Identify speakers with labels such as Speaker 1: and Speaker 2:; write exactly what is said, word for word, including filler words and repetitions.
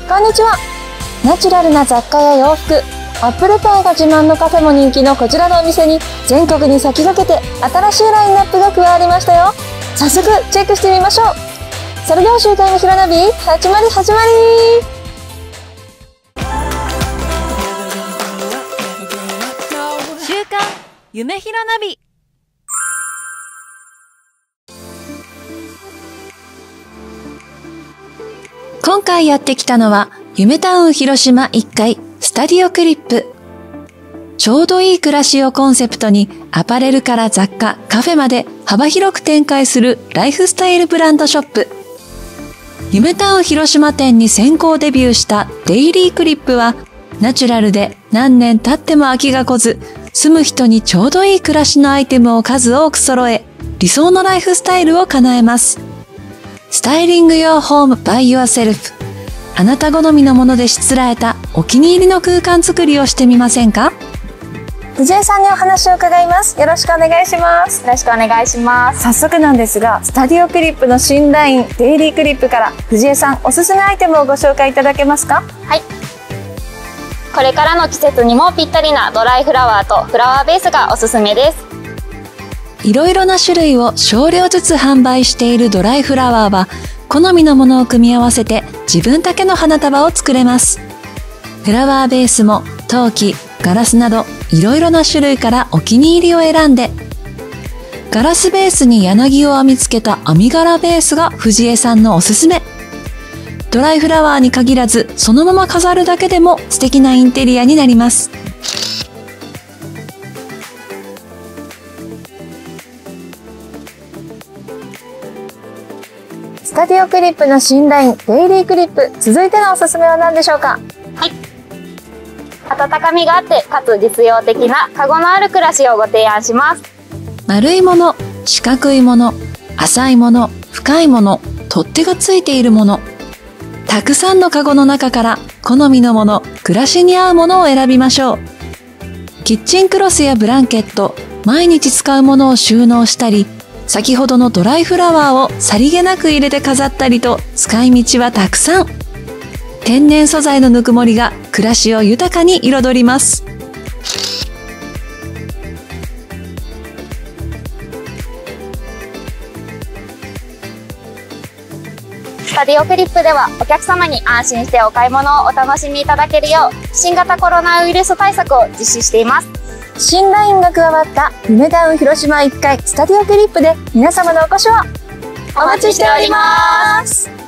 Speaker 1: こんにちは。ナチュラルな雑貨や洋服、アップルパイが自慢のカフェも人気のこちらのお店に全国に先駆けて新しいラインナップが加わりましたよ。早速チェックしてみましょう。それでは週刊夢ひろナビ始まり始まり。
Speaker 2: 週刊夢ひろナビ。
Speaker 3: 今回やってきたのは夢タウン広島いっかいスタディオクリップ。ちょうどいい暮らしをコンセプトにアパレルから雑貨、カフェまで幅広く展開するライフスタイルブランドショップ。夢タウン広島店に先行デビューしたデイリークリップはナチュラルで何年経っても飽きが来ず、住む人にちょうどいい暮らしのアイテムを数多く揃え、理想のライフスタイルを叶えます。スタイリング用ホームバイユアセルフ。あなた好みのものでしつらえたお気に入りの空間作りをしてみませんか？
Speaker 1: 藤江さんにお話を伺います。よろしくお願いします。
Speaker 4: よろしくお願いします。
Speaker 1: 早速なんですが、スタディオクリップの新ラインデイリークリップから藤江さんおすすめアイテムをご紹介いただけますか？
Speaker 4: はい。これからの季節にもぴったりなドライフラワーとフラワーベースがおすすめです。
Speaker 3: いろいろな種類を少量ずつ販売しているドライフラワーは、好みのものを組み合わせて自分だけの花束を作れます。フラワーベースも陶器、ガラスなどいろいろな種類からお気に入りを選んで、ガラスベースに柳を編み付けた編み柄ベースが藤江さんのおすすめ。ドライフラワーに限らず、そのまま飾るだけでも素敵なインテリアになります。
Speaker 1: スタディオクリップの新ラインデイリークリップ、続いてのおすすめは何でしょうか？
Speaker 4: はい。温かみがあってかつ実用的なカゴのある暮らしをご提案します。
Speaker 3: 丸いもの、四角いもの、浅いもの、深いもの、取っ手がついているもの。たくさんのカゴの中から好みのもの、暮らしに合うものを選びましょう。キッチンクロスやブランケット、毎日使うものを収納したり、先ほどのドライフラワーをさりげなく入れて飾ったりと使い道はたくさん。天然素材のぬくもりが暮らしを豊かに彩ります。
Speaker 4: スタディオクリップではお客様に安心してお買い物をお楽しみいただけるよう新型コロナウイルス対策を実施しています。
Speaker 1: 新ラインが加わった夢タウン広島いっかいスタディオクリップで皆様のお越しをお待ちしております。